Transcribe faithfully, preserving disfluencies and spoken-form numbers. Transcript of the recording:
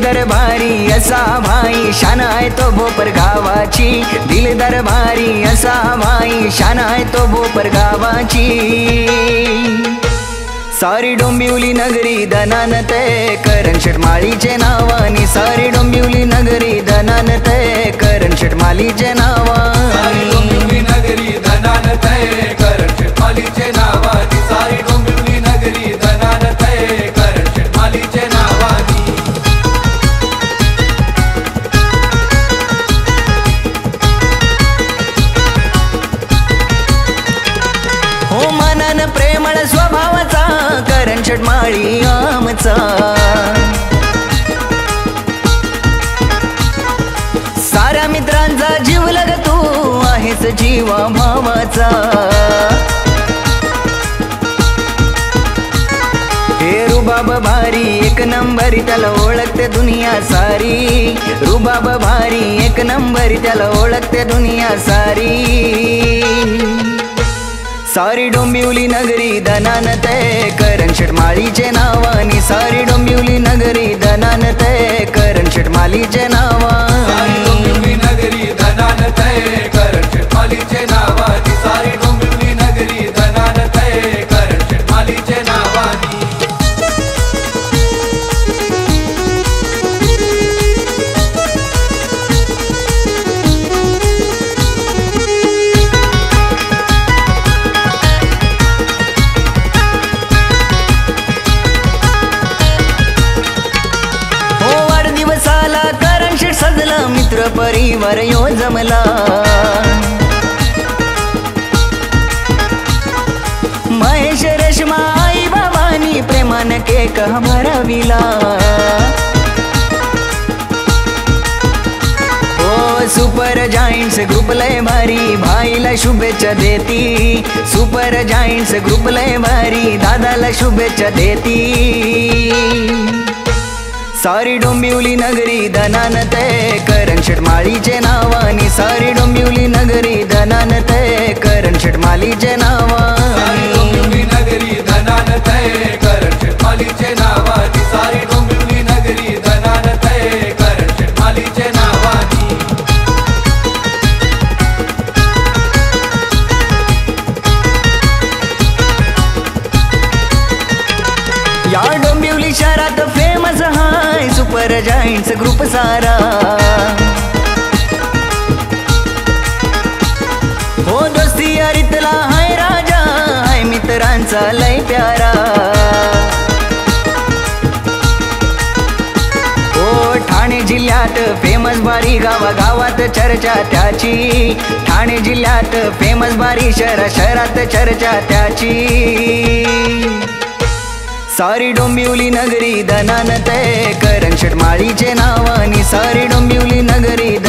दिलदार भारी असा भाई शान आहे तो भोपर गावाची, दिलदार भारी असा भाई शान आहे तो भोपर गावाची। सारी डोंबिवली नगरी धनानते करण शेट माळीचे नावानी, सारी डोंबिवली नगरी धनानते करण शेट माळीचे नावा, सारी डोंबिवली नगरी धनानते करण शेट माळीचे नावानी, सारी डोंबिवली नगरी धनानते करण शेट माळीचे नावानी। हो मनान प्रेमळ स्वभावाचा करण शेट माळी आमचा, साऱ्या मित्रांचा जीव लग तू आहेस जीवा भावाचा। हे रुबाब भारी एक नंबरी त्याला ओळखते दुनिया सारी, रुबाब भारी एक नंबरी त्याला ओळखते दुनिया सारी। सारी डोंबिवली नगरी धनानते करण शेट माळीचे नावानी, सारी डोंबिवली नगरी धनानते करण शेट माळीचे नावा, सारी डोंबिवली नगरी धनानते करण शेट माळीचे नावानी, सारी डोंबिवली नगरी धनानते करण शेट माळीचे नावानी। मित्र परिवार यो जमला, महेश रेशमा आई बाबानी प्रेमान केक भरविला। ओ सुपर जायंट्स ग्रुप लय भारी भाईला शुभेच्छा देती, सुपर जायंट्स ग्रुप लय भारी दादाला शुभेच्छा देती। सारी डोंबिवली नगरी धनानते करण शेट माळीचे नावानी, सारी डोंबिवली नगरी धनानते करण शेट माळीचे नावा, सारी डोंबिवली नगरी धनानते करण शेट माळीचे नावानी, सारी डोंबिवली नगरी धनानते करण शेट माळीचे नावानी। या डोंबिवली शहरात फेमस हाय सुपर जायंट्स ग्रुप सारा, हो दोस्ती यारीतला हाय राजा हाय मित्रांचा लय प्यारा। हो ठाणे जिल्ह्यात फेमस बारी गावा गावात चर्चा त्याची, ठाणे जिल्ह्यात फेमस बारी शहरा शहरात चर्चा त्याची। सारी डोंबिवली नगरी धनानते करण शेट माळीचे नावानी, सारी डोंबिवली नगरी